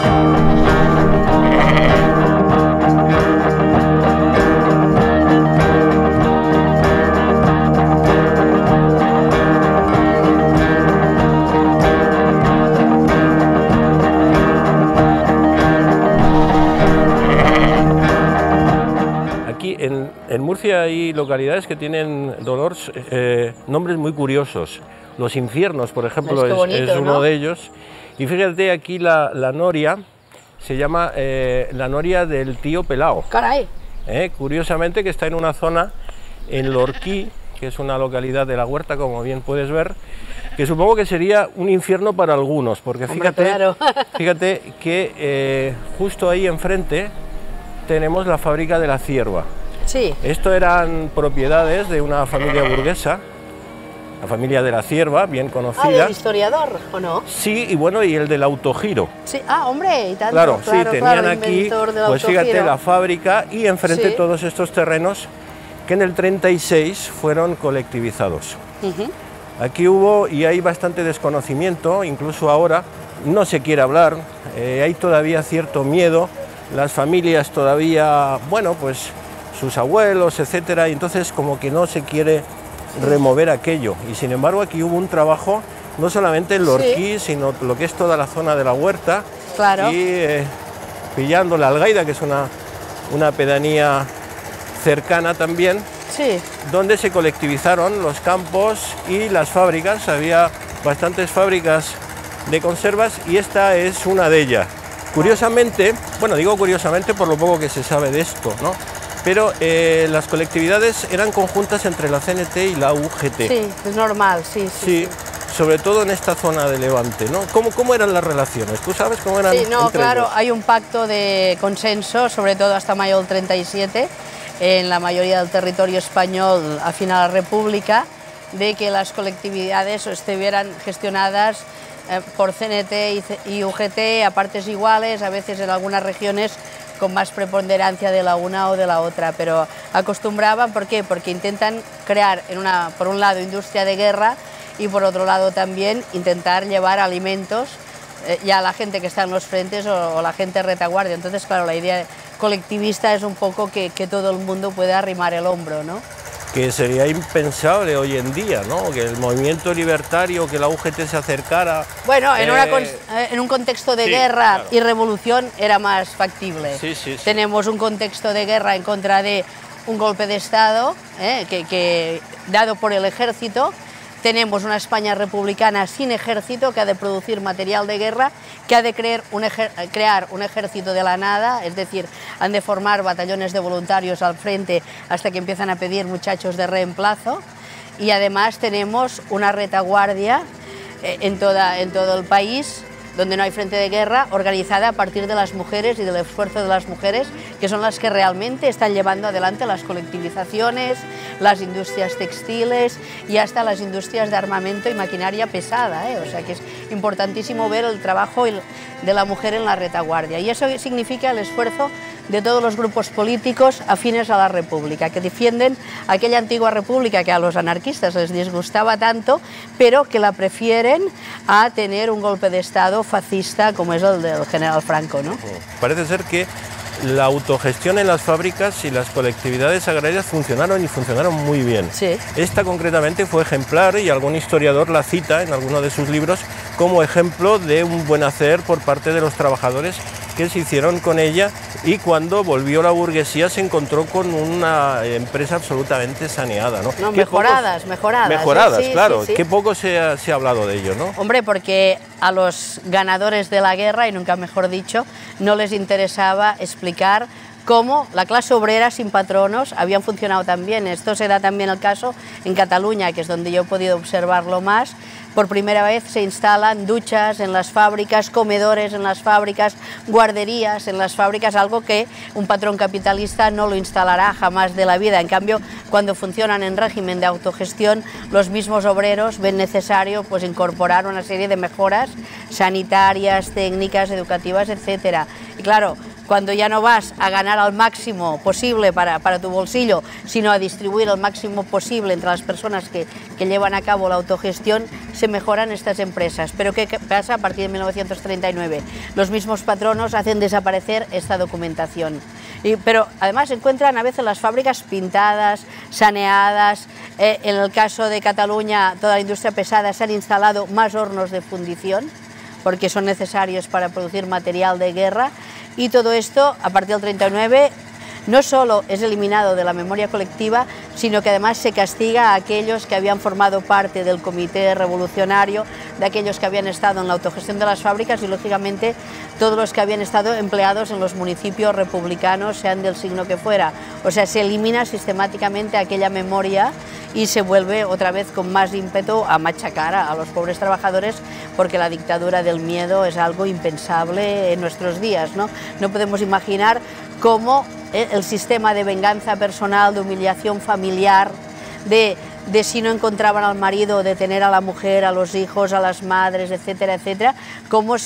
En Murcia hay localidades que tienen Dolors nombres muy curiosos. Los Infiernos, por ejemplo, es uno, ¿no?, de ellos. Y fíjate, aquí la noria se llama la noria del tío Pelao. ¡Caray! Curiosamente, que está en una zona, en Lorquí, que es una localidad de la Huerta, como bien puedes ver, que supongo que sería un infierno para algunos, porque fíjate, claro, fíjate que justo ahí enfrente tenemos la fábrica de la cierva. Sí. Esto eran propiedades de una familia burguesa, la familia de la cierva, bien conocida. ¿Ah, del historiador o no? Sí, y bueno, y el del autogiro. Sí, hombre, y tanto. Claro, claro, sí, tenían claro, aquí, pues fíjate, la fábrica y enfrente sí, todos estos terrenos que en el 36 fueron colectivizados. Aquí hubo, y hay bastante desconocimiento, incluso ahora, no se quiere hablar, hay todavía cierto miedo, las familias todavía, bueno, pues sus abuelos, etcétera, y entonces como que no se quiere remover aquello, y sin embargo aquí hubo un trabajo no solamente en Lorquí, sí, sino lo que es toda la zona de la Huerta, claro, y pillando la Algaida, que es una pedanía cercana también, sí, donde se colectivizaron los campos y las fábricas. Había bastantes fábricas de conservas y esta es una de ellas. Curiosamente, bueno, digo curiosamente por lo poco que se sabe de esto, ¿no?, pero las colectividades eran conjuntas entre la CNT y la UGT. Sí, es normal, sí, sí. Sí, sobre todo en esta zona de Levante, ¿no? ¿Cómo eran las relaciones? ¿Tú sabes cómo eran? Sí, no, entre claro, ellos? hay un pacto de consenso, sobre todo hasta mayo del 37, en la mayoría del territorio español a final de la República, de que las colectividades estuvieran gestionadas por CNT y UGT a partes iguales, a veces en algunas regiones con más preponderancia de la una o de la otra, pero acostumbraban, ¿por qué? Porque intentan crear, por un lado, industria de guerra y por otro lado también intentar llevar alimentos ya a la gente que está en los frentes o la gente retaguardia. Entonces, claro, la idea colectivista es un poco que todo el mundo pueda arrimar el hombro, ¿no? Que sería impensable hoy en día, ¿no?, que el movimiento libertario, que la UGT se acercara... Bueno, en un contexto de guerra, claro, y revolución era más factible. Sí, sí, sí. Tenemos un contexto de guerra en contra de un golpe de Estado dado por el ejército. Tenemos una España republicana sin ejército que ha de producir material de guerra, que ha de crear un ejército de la nada, es decir, han de formar batallones de voluntarios al frente hasta que empiezan a pedir muchachos de reemplazo, y además tenemos una retaguardia en todo el país, donde no hay frente de guerra, organizada a partir de las mujeres y del esfuerzo de las mujeres, que son las que realmente están llevando adelante las colectivizaciones, las industrias textiles y hasta las industrias de armamento y maquinaria pesada, O sea que es importantísimo ver el trabajo de la mujer en la retaguardia, y eso significa el esfuerzo de todos los grupos políticos afines a la República, que defienden aquella antigua República que a los anarquistas les disgustaba tanto, pero que la prefieren a tener un golpe de Estado fascista como es el del general Franco, ¿no? Parece ser que la autogestión en las fábricas y las colectividades agrarias funcionaron y funcionaron muy bien. Sí. Esta concretamente fue ejemplar y algún historiador la cita en alguno de sus libros como ejemplo de un buen hacer por parte de los trabajadores que se hicieron con ella, y cuando volvió la burguesía se encontró con una empresa absolutamente saneada, ¿no? No, mejoradas. Mejoradas, sí, claro. Sí, sí. Qué poco se ha hablado de ello, ¿no? Hombre, porque a los ganadores de la guerra, y nunca mejor dicho, no les interesaba explicar cómo la clase obrera sin patronos habían funcionado tan bien. Esto se da también el caso en Cataluña, que es donde yo he podido observarlo más. Por primera vez se instalan duchas en las fábricas, comedores en las fábricas, guarderías en las fábricas, algo que un patrón capitalista no lo instalará jamás de la vida. En cambio, cuando funcionan en régimen de autogestión, los mismos obreros ven necesario pues incorporar una serie de mejoras sanitarias, técnicas, educativas, etcétera. Y claro, cuando ya no vas a ganar al máximo posible para tu bolsillo, sino a distribuir el máximo posible entre las personas que llevan a cabo la autogestión, se mejoran estas empresas. Pero ¿qué pasa a partir de 1939? Los mismos patronos hacen desaparecer esta documentación. Pero además encuentran a veces las fábricas pintadas, saneadas. En el caso de Cataluña, toda la industria pesada, se han instalado más hornos de fundición, porque son necesarios para producir material de guerra, y todo esto, a partir del 39, no solo es eliminado de la memoria colectiva, sino que además se castiga a aquellos que habían formado parte del comité revolucionario, de aquellos que habían estado en la autogestión de las fábricas y, lógicamente, todos los que habían estado empleados en los municipios republicanos, sean del signo que fuera. O sea, se elimina sistemáticamente aquella memoria y se vuelve otra vez con más ímpetu a machacar a los pobres trabajadores, porque la dictadura del miedo es algo impensable en nuestros días, ¿no? No podemos imaginar cómo el sistema de venganza personal, de humillación familiar, de si no encontraban al marido, de tener a la mujer, a los hijos, a las madres, etcétera, etcétera, cómo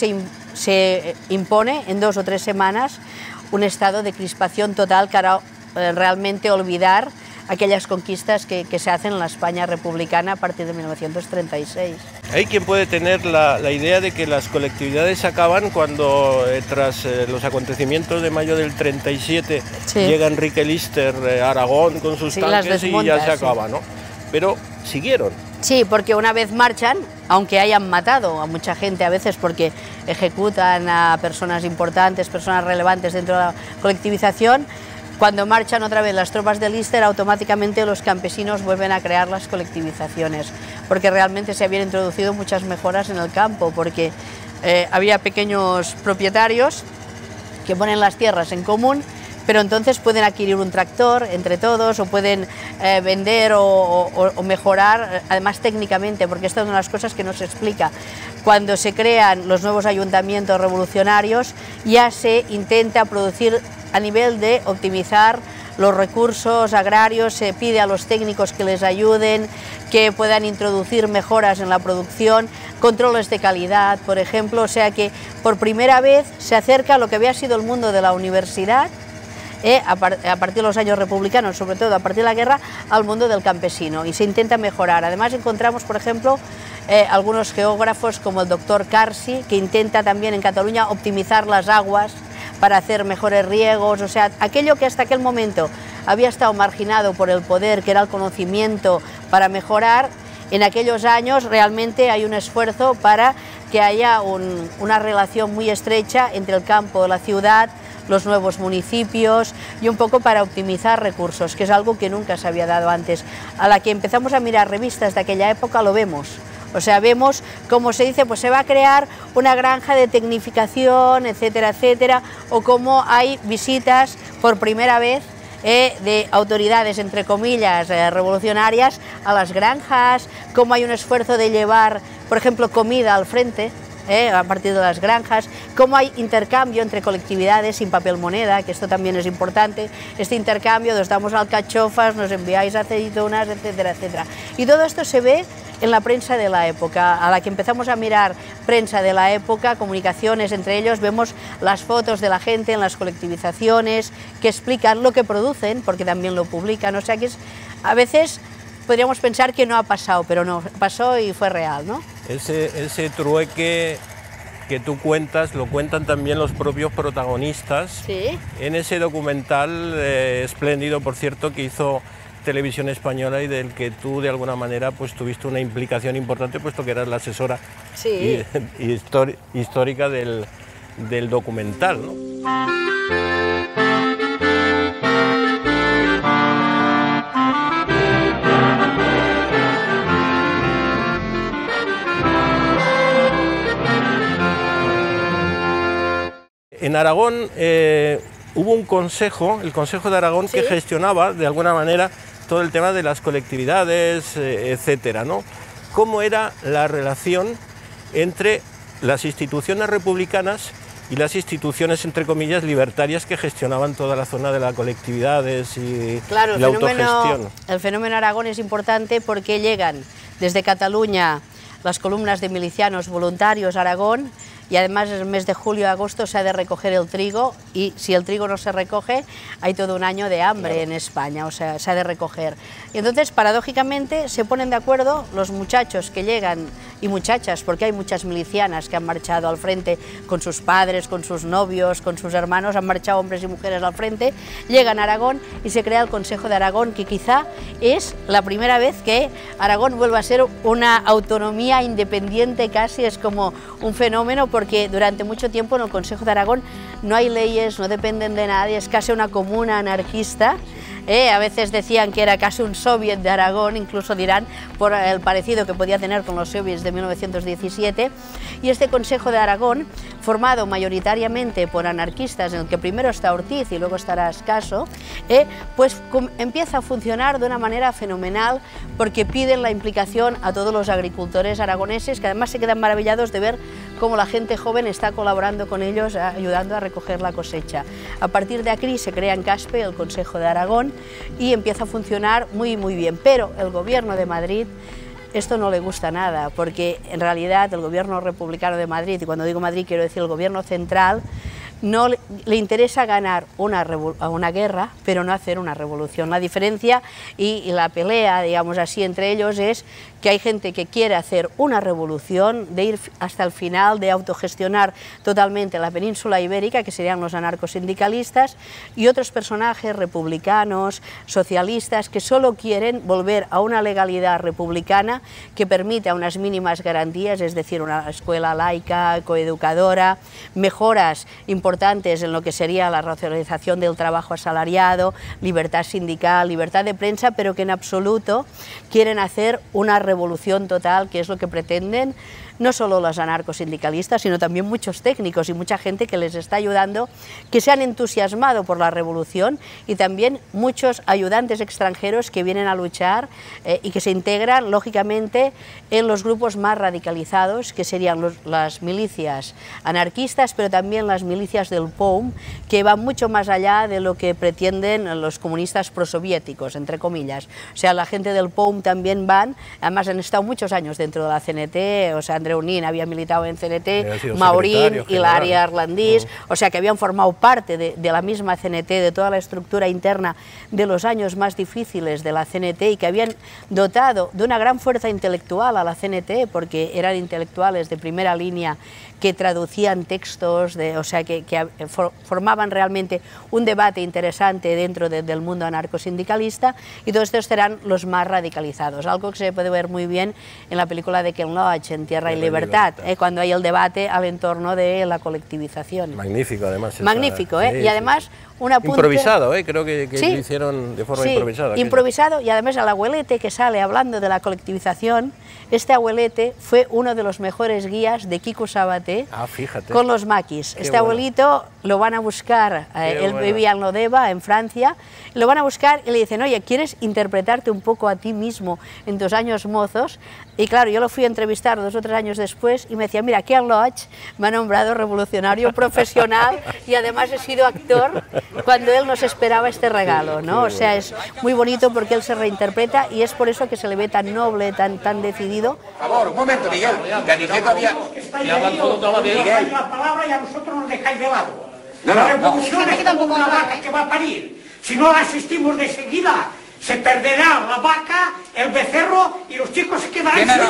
se impone en 2 o 3 semanas un estado de crispación total que hará realmente olvidar aquellas conquistas que se hacen en la España republicana a partir de 1936. Hay quien puede tener la idea de que las colectividades acaban cuando, tras los acontecimientos de mayo del 37, llega Enrique Lister a Aragón con sus tanques y ya se acaba, ¿no? Pero siguieron. Sí, porque una vez marchan, aunque hayan matado a mucha gente a veces porque ejecutan a personas importantes, personas relevantes dentro de la colectivización, cuando marchan otra vez las tropas de Lister, automáticamente los campesinos vuelven a crear las colectivizaciones, porque realmente se habían introducido muchas mejoras en el campo, porque había pequeños propietarios que ponen las tierras en común, pero entonces pueden adquirir un tractor entre todos, o pueden vender o mejorar, además técnicamente, porque esta es una de las cosas que no se explica. Cuando se crean los nuevos ayuntamientos revolucionarios, ya se intenta producir a nivel de optimizar los recursos agrarios, se pide a los técnicos que les ayuden, que puedan introducir mejoras en la producción, controles de calidad, por ejemplo, o sea que por primera vez se acerca a lo que había sido el mundo de la universidad, a partir de los años republicanos, sobre todo a partir de la guerra, al mundo del campesino, y se intenta mejorar. Además encontramos, por ejemplo, algunos geógrafos como el doctor Carsi, que intenta también en Cataluña optimizar las aguas para hacer mejores riegos, o sea, aquello que hasta aquel momento había estado marginado por el poder, que era el conocimiento para mejorar, en aquellos años realmente hay un esfuerzo para que haya una relación muy estrecha entre el campo y la ciudad, los nuevos municipios, y un poco para optimizar recursos, que es algo que nunca se había dado antes. A la que empezamos a mirar revistas de aquella época lo vemos. O sea, vemos cómo se dice, pues se va a crear una granja de tecnificación, etcétera, etcétera, o cómo hay visitas por primera vez de autoridades, entre comillas, revolucionarias a las granjas, cómo hay un esfuerzo de llevar, por ejemplo, comida al frente, a partir de las granjas, cómo hay intercambio entre colectividades sin papel moneda, que esto también es importante, este intercambio, nos damos alcachofas, nos enviáis aceitunas, etcétera, etcétera. Y todo esto se ve en la prensa de la época. A la que empezamos a mirar prensa de la época, comunicaciones entre ellos, vemos las fotos de la gente en las colectivizaciones, que explican lo que producen, porque también lo publican, o sea que a veces podríamos pensar que no ha pasado, pero no, pasó y fue real, ¿no? Ese trueque que tú cuentas, lo cuentan también los propios protagonistas, ¿sí?, en ese documental espléndido, por cierto, que hizo Televisión Española y del que tú de alguna manera pues tuviste una implicación importante, puesto que eras la asesora sí, histórica del documental, ¿no? En Aragón hubo un consejo, el Consejo de Aragón, ¿sí?, que gestionaba de alguna manera todo el tema de las colectividades, etcétera, ¿no? ¿Cómo era la relación entre las instituciones republicanas y las instituciones, entre comillas, libertarias que gestionaban toda la zona de las colectividades y la autogestión? El fenómeno Aragón es importante porque llegan desde Cataluña las columnas de milicianos voluntarios a Aragón y además en el mes de julio-agosto se ha de recoger el trigo, y si el trigo no se recoge hay todo un año de hambre en España, o sea, se ha de recoger. Y entonces, paradójicamente, se ponen de acuerdo los muchachos que llegan, y muchachas, porque hay muchas milicianas que han marchado al frente con sus padres, con sus novios, con sus hermanos, han marchado hombres y mujeres al frente, llegan a Aragón y se crea el Consejo de Aragón, que quizá es la primera vez que Aragón vuelve a ser una autonomía independiente, casi es como un fenómeno, porque durante mucho tiempo en el Consejo de Aragón no hay leyes, no dependen de nadie, es casi una comuna anarquista. A veces decían que era casi un soviet de Aragón, incluso dirán por el parecido que podía tener con los soviets de 1917, y este Consejo de Aragón, formado mayoritariamente por anarquistas, en el que primero está Ortiz y luego estará Ascaso, pues empieza a funcionar de una manera fenomenal, porque piden la implicación a todos los agricultores aragoneses, que además se quedan maravillados de ver cómo la gente joven está colaborando con ellos, ayudando a recoger la cosecha. A partir de aquí se crea en Caspe el Consejo de Aragón y empieza a funcionar muy bien, pero el gobierno de Madrid esto no le gusta nada, porque en realidad el gobierno republicano de Madrid, y cuando digo Madrid quiero decir el gobierno central, no le interesa ganar una guerra, pero no hacer una revolución. La diferencia y la pelea, digamos así, entre ellos es que hay gente que quiere hacer una revolución, de ir hasta el final, de autogestionar totalmente la península ibérica, que serían los anarcosindicalistas, y otros personajes republicanos, socialistas, que solo quieren volver a una legalidad republicana que permita unas mínimas garantías, es decir, una escuela laica, coeducadora, mejoras importantes en lo que sería la racionalización del trabajo asalariado, libertad sindical, libertad de prensa, pero que en absoluto quieren hacer una revolución total, que es lo que pretenden no solo los anarcosindicalistas, sino también muchos técnicos y mucha gente que les está ayudando, que se han entusiasmado por la revolución, y también muchos ayudantes extranjeros que vienen a luchar y que se integran, lógicamente, en los grupos más radicalizados, que serían las milicias anarquistas, pero también las milicias del POUM, que van mucho más allá de lo que pretenden los comunistas prosoviéticos, entre comillas. O sea, la gente del POUM también van, además han estado muchos años dentro de la CNT, o sea, Andreu Nin había militado en CNT, Maurín, Hilaria Arlandís, o sea que habían formado parte de la misma CNT, de toda la estructura interna de los años más difíciles de la CNT, y que habían dotado de una gran fuerza intelectual a la CNT, porque eran intelectuales de primera línea que traducían textos, o sea, que formaban realmente un debate interesante dentro del mundo anarcosindicalista, y todos estos serán los más radicalizados, algo que se puede ver muy bien en la película de Ken Loach, En Tierra y Libertad, cuando hay el debate al entorno de la colectivización. Magnífico, además. Magnífico, sí, y además un apunte... Improvisado, creo que sí, lo hicieron de forma improvisada. Improvisado, y además el abuelete que sale hablando de la colectivización, este abuelete fue uno de los mejores guías de Quico Sabaté con los maquis. Este abuelito lo van a buscar, él vivía en Lodeva, en Francia, lo van a buscar y le dicen, oye, ¿quieres interpretarte un poco a ti mismo en tus años mozos? Y claro, yo lo fui a entrevistar 2 o 3 años después y me decía, mira, Ken Loach me ha nombrado revolucionario profesional y además he sido actor cuando él nos esperaba este regalo, ¿no? O sea, es muy bonito porque él se reinterpreta y es por eso que se le ve tan noble, tan decidido. Por favor, un momento, Miguel, que Aniceto había... Miguel, la palabra y a nosotros nos dejáis de lado. La revolución es como una vaca que va a parir. Si no la asistimos de seguida, se perderá la vaca, el becerro y los chicos se quedarán sin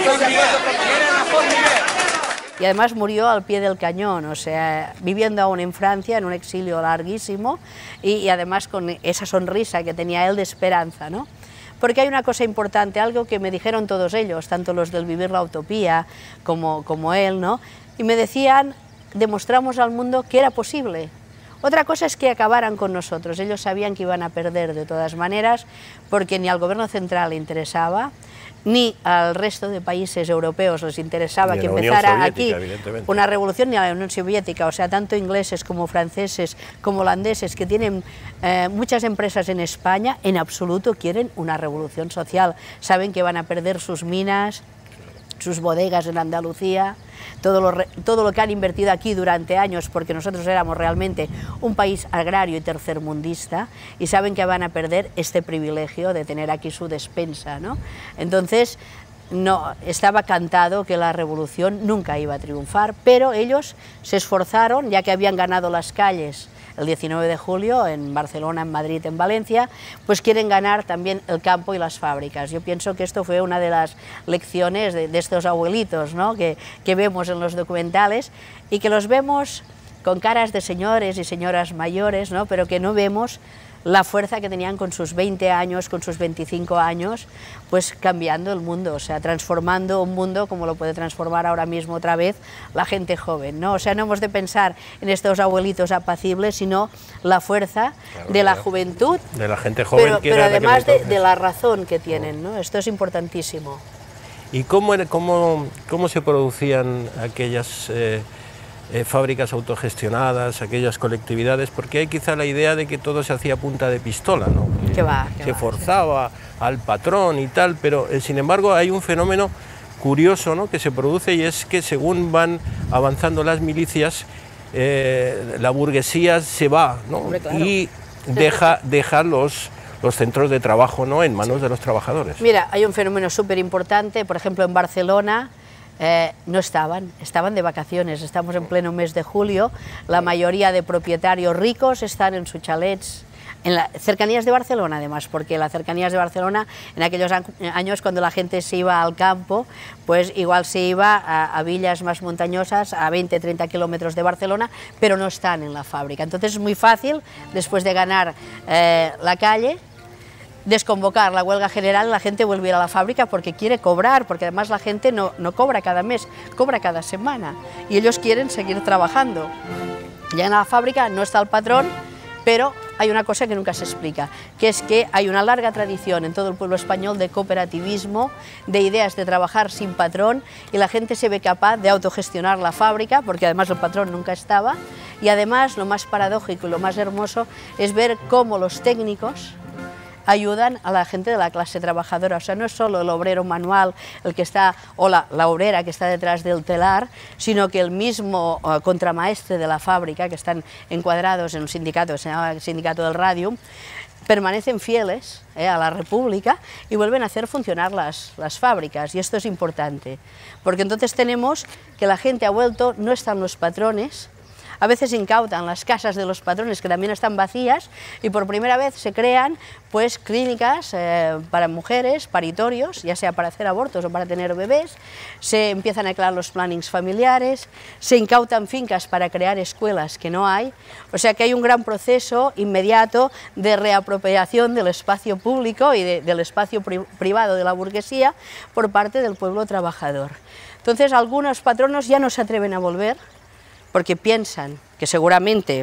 y además murió al pie del cañón, o sea, viviendo aún en Francia, en un exilio larguísimo, y además con esa sonrisa que tenía él de esperanza, ¿no? Porque hay una cosa importante, algo que me dijeron todos ellos, tanto los del Vivir la Utopía como él, ¿no? Y me decían, demostramos al mundo que era posible. Otra cosa es que acabaran con nosotros, ellos sabían que iban a perder de todas maneras, porque ni al gobierno central le interesaba, ni al resto de países europeos les interesaba que empezara aquí una revolución, ni a la Unión Soviética, o sea, tanto ingleses como franceses como holandeses, que tienen muchas empresas en España, en absoluto quieren una revolución social, saben que van a perder sus minas, sus bodegas en Andalucía, todo lo que han invertido aquí durante años, porque nosotros éramos realmente un país agrario y tercermundista, y saben que van a perder este privilegio de tener aquí su despensa, ¿no? Entonces, no, estaba cantado que la revolución nunca iba a triunfar, pero ellos se esforzaron, ya que habían ganado las calles el 19 de julio en Barcelona, en Madrid, en Valencia, pues quieren ganar también el campo y las fábricas. Yo pienso que esto fue una de las lecciones de estos abuelitos, ¿no?, que vemos en los documentales y que los vemos con caras de señores y señoras mayores, ¿no?, pero que no vemos la fuerza que tenían con sus 20 años, con sus 25 años, pues cambiando el mundo, o sea, transformando un mundo como lo puede transformar ahora mismo otra vez la gente joven, ¿no? O sea, no hemos de pensar en estos abuelitos apacibles, sino la fuerza de la juventud, de la gente joven, pero además de la razón que tienen, ¿no? Esto es importantísimo. ¿Y cómo se producían aquellas fábricas autogestionadas, aquellas colectividades? Porque hay quizá la idea de que todo se hacía a punta de pistola, ¿no? Se forzaba al patrón y tal, pero sin embargo hay un fenómeno curioso, ¿no?, que se produce, y es que según van avanzando las milicias, la burguesía se va, ¿no? Hombre, claro. Y deja los centros de trabajo, ¿no?, en manos de los trabajadores. Mira, hay un fenómeno súper importante, por ejemplo en Barcelona. No estaban de vacaciones, estamos en pleno mes de julio, la mayoría de propietarios ricos están en sus chalets, en las cercanías de Barcelona además, porque las cercanías de Barcelona en aquellos años cuando la gente se iba al campo, pues igual se iba a villas más montañosas, a 20-30 kilómetros de Barcelona, pero no están en la fábrica. Entonces es muy fácil, después de ganar la calle, desconvocar la huelga general, la gente vuelve a ir a la fábrica porque quiere cobrar, porque además la gente no cobra cada mes, cobra cada semana, y ellos quieren seguir trabajando. Llegan a la fábrica, no está el patrón, pero hay una cosa que nunca se explica, que es que hay una larga tradición en todo el pueblo español de cooperativismo, de ideas de trabajar sin patrón, y la gente se ve capaz de autogestionar la fábrica, porque además el patrón nunca estaba, y además lo más paradójico y lo más hermoso es ver cómo los técnicos ayudan a la gente de la clase trabajadora. O sea, no es solo el obrero manual el que está, o la obrera que está detrás del telar, sino que el mismo contramaestre de la fábrica, que están encuadrados en un sindicato que se llama el Sindicato del Radium, permanecen fieles a la República y vuelven a hacer funcionar las fábricas. Y esto es importante, porque entonces tenemos que la gente ha vuelto, no están los patrones, a veces incautan las casas de los patrones que también están vacías, y por primera vez se crean pues clínicas para mujeres, paritorios, ya sea para hacer abortos o para tener bebés, se empiezan a crear los plannings familiares, se incautan fincas para crear escuelas que no hay, o sea que hay un gran proceso inmediato de reapropiación del espacio público y del espacio privado de la burguesía por parte del pueblo trabajador. Entonces algunos patronos ya no se atreven a volver, porque piensan que seguramente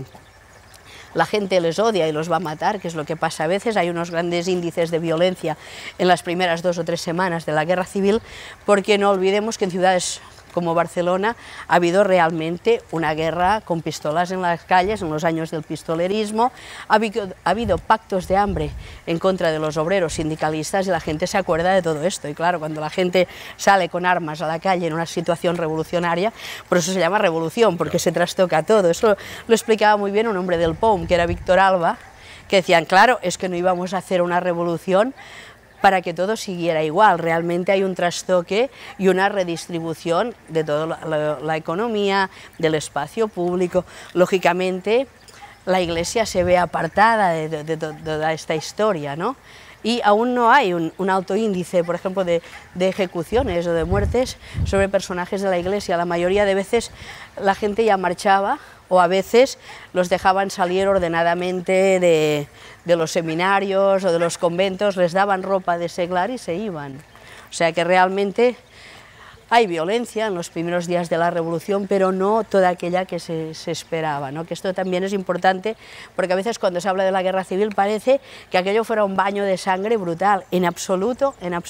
la gente les odia y los va a matar, que es lo que pasa a veces. Hay unos grandes índices de violencia en las primeras 2 o 3 semanas de la guerra civil, porque no olvidemos que en ciudades como Barcelona ha habido realmente una guerra con pistolas en las calles en los años del pistolerismo, ha habido pactos de hambre en contra de los obreros sindicalistas, y la gente se acuerda de todo esto. Y claro, cuando la gente sale con armas a la calle en una situación revolucionaria, por eso se llama revolución, porque se trastoca todo. Eso lo explicaba muy bien un hombre del POUM, que era Víctor Alba, que decían, claro, es que no íbamos a hacer una revolución para que todo siguiera igual. Realmente hay un trastoque y una redistribución de toda la economía, del espacio público. Lógicamente, la Iglesia se ve apartada de toda esta historia, ¿no? Y aún no hay un alto índice, por ejemplo, de ejecuciones o de muertes sobre personajes de la Iglesia. La mayoría de veces la gente ya marchaba, o a veces los dejaban salir ordenadamente de los seminarios o de los conventos, les daban ropa de seglar y se iban. O sea que realmente hay violencia en los primeros días de la Revolución, pero no toda aquella que se esperaba, ¿no? Que esto también es importante, porque a veces cuando se habla de la guerra civil parece que aquello fuera un baño de sangre brutal. En absoluto,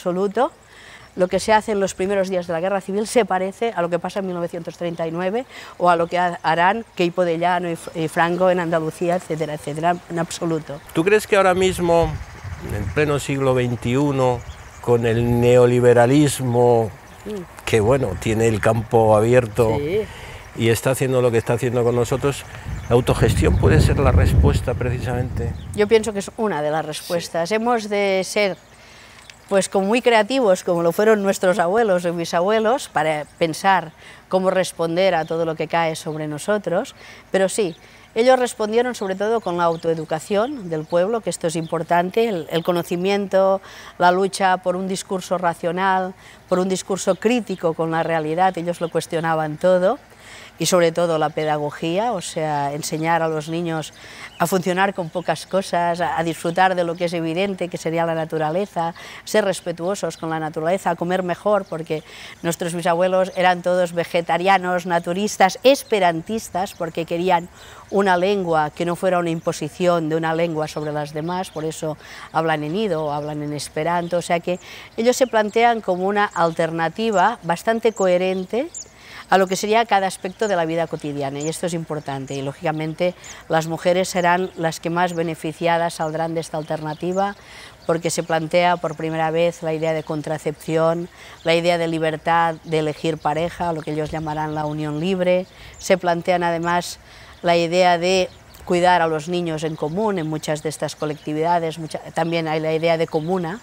lo que se hace en los primeros días de la Guerra Civil se parece a lo que pasa en 1939 o a lo que harán Queipo de Llano y Franco en Andalucía, etcétera, etcétera, en absoluto. ¿Tú crees que ahora mismo, en pleno siglo XXI, con el neoliberalismo, que bueno, tiene el campo abierto, sí, y está haciendo lo que está haciendo con nosotros, la autogestión puede ser la respuesta precisamente? Yo pienso que es una de las respuestas. Sí. Hemos de ser pues como muy creativos, como lo fueron nuestros abuelos y bisabuelos, para pensar cómo responder a todo lo que cae sobre nosotros, pero sí, ellos respondieron sobre todo con la autoeducación del pueblo, que esto es importante, el conocimiento, la lucha por un discurso racional, por un discurso crítico con la realidad, ellos lo cuestionaban todo, y sobre todo la pedagogía, o sea, enseñar a los niños a funcionar con pocas cosas, a disfrutar de lo que es evidente, que sería la naturaleza, ser respetuosos con la naturaleza, a comer mejor, porque nuestros bisabuelos eran todos vegetarianos, naturistas, esperantistas, porque querían una lengua que no fuera una imposición de una lengua sobre las demás, por eso hablan en ido, hablan en esperanto, o sea que ellos se plantean como una alternativa bastante coherente a lo que sería cada aspecto de la vida cotidiana, y esto es importante, y lógicamente las mujeres serán las que más beneficiadas saldrán de esta alternativa, porque se plantea por primera vez la idea de contracepción, la idea de libertad de elegir pareja, lo que ellos llamarán la unión libre, se plantean además la idea de cuidar a los niños en común en muchas de estas colectividades, también hay la idea de comuna,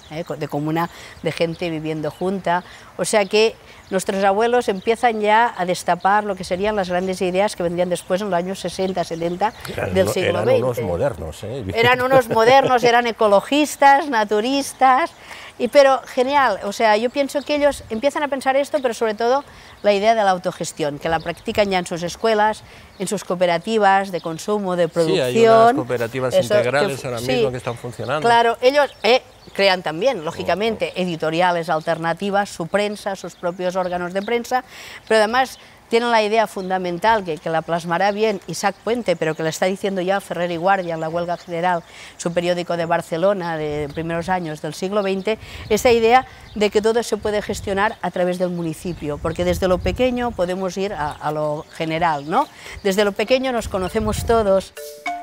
de gente viviendo junta, o sea que nuestros abuelos empiezan ya a destapar lo que serían las grandes ideas que vendrían después en los años 60, 70 del siglo XX. Eran unos modernos. Eran unos modernos, eran ecologistas, naturistas, pero genial, o sea, yo pienso que ellos empiezan a pensar esto, pero sobre todo la idea de la autogestión, que la practican ya en sus escuelas, en sus cooperativas de consumo, de producción. Sí, hay unas cooperativas integrales ahora mismo que están funcionando. Claro, ellos crean también, lógicamente, editoriales alternativas, su prensa, sus propios órganos de prensa, pero además tienen la idea fundamental que la plasmará bien Isaac Puente, pero que la está diciendo ya Ferrer y Guardia en la Huelga General, su periódico de Barcelona de primeros años del siglo XX, esa idea de que todo se puede gestionar a través del municipio, porque desde lo pequeño podemos ir a lo general, ¿no? Desde lo pequeño nos conocemos todos.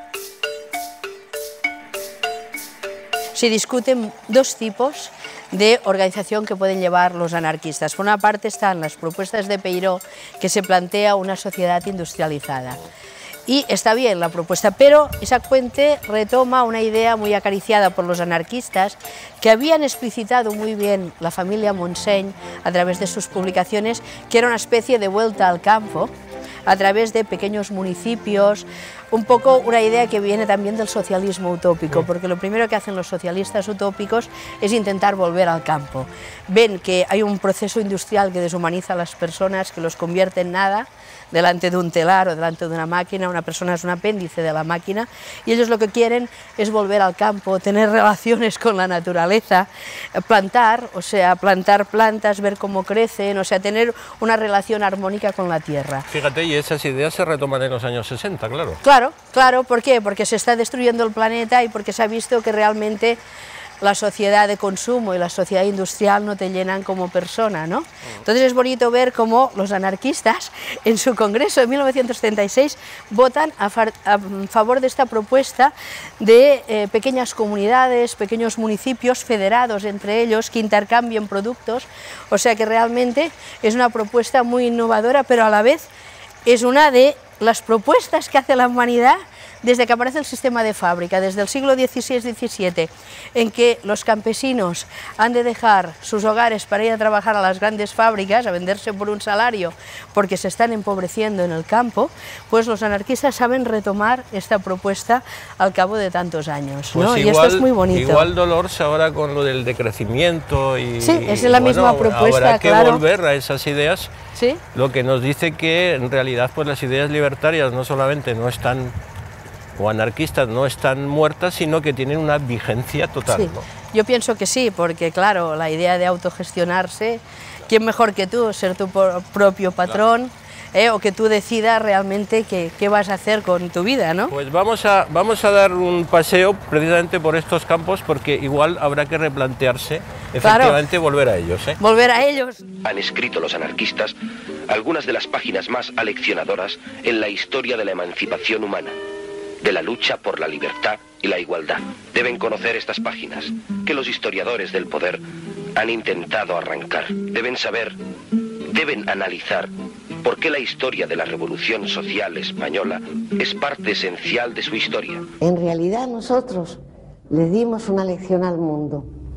Se discuten dos tipos de organización que pueden llevar los anarquistas. Por una parte están las propuestas de Peiró, que se plantea una sociedad industrializada. Y está bien la propuesta, pero Isaac Puente retoma una idea muy acariciada por los anarquistas que habían explicitado muy bien la familia Montseny a través de sus publicaciones, que era una especie de vuelta al campo, a través de pequeños municipios, un poco una idea que viene también del socialismo utópico, porque lo primero que hacen los socialistas utópicos es intentar volver al campo. Ven que hay un proceso industrial que deshumaniza a las personas, que los convierte en nada, delante de un telar o delante de una máquina, una persona es un apéndice de la máquina, y ellos lo que quieren es volver al campo, tener relaciones con la naturaleza, plantar, o sea, plantar plantas, ver cómo crecen, o sea, tener una relación armónica con la tierra. Fíjate, y esas ideas se retoman en los años 60, claro. Claro, ¿por qué? Porque se está destruyendo el planeta y porque se ha visto que realmente la sociedad de consumo y la sociedad industrial no te llenan como persona, ¿no? Entonces es bonito ver cómo los anarquistas en su congreso de 1936 votan a favor de esta propuesta de pequeñas comunidades, pequeños municipios federados entre ellos que intercambien productos, o sea que realmente es una propuesta muy innovadora, pero a la vez es una de las propuestas que hace la humanidad desde que aparece el sistema de fábrica, desde el siglo XVI-XVII, en que los campesinos han de dejar sus hogares para ir a trabajar a las grandes fábricas, a venderse por un salario, porque se están empobreciendo en el campo, pues los anarquistas saben retomar esta propuesta al cabo de tantos años, ¿no? Pues igual, y esto es muy bonito. Igual Dolors ahora con lo del decrecimiento y... Sí, es la misma propuesta, habrá que claro. volver a esas ideas, ¿Sí? Lo que nos dice que en realidad pues las ideas libertarias no solamente no están, o anarquistas no están muertas, sino que tienen una vigencia total. Sí. ¿No? Yo pienso que sí, porque claro, la idea de autogestionarse, ¿quién mejor que tú? Ser tu propio patrón, o que tú decidas realmente qué vas a hacer con tu vida, ¿no? Pues vamos a dar un paseo precisamente por estos campos, porque igual habrá que replantearse efectivamente volver a ellos. Volver a ellos. Han escrito los anarquistas algunas de las páginas más aleccionadoras en la historia de la emancipación humana, de la lucha por la libertad y la igualdad. Deben conocer estas páginas, que los historiadores del poder han intentado arrancar. Deben saber, deben analizar por qué la historia de la Revolución Social Española es parte esencial de su historia. En realidad nosotros le dimos una lección al mundo,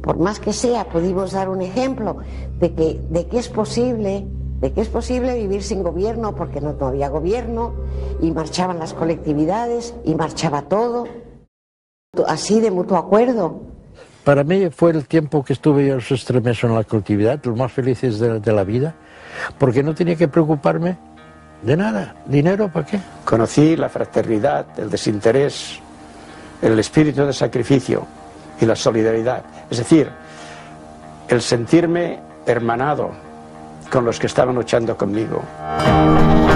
por más que sea, pudimos dar un ejemplo de que es posible vivir sin gobierno, porque no había gobierno, y marchaban las colectividades, y marchaba todo, así de mutuo acuerdo. Para mí fue el tiempo que estuve yo extremeso en la colectividad, los más felices de la vida, porque no tenía que preocuparme de nada. ¿Dinero para qué? Conocí la fraternidad, el desinterés, el espíritu de sacrificio y la solidaridad. Es decir, el sentirme hermanado con los que estaban luchando conmigo.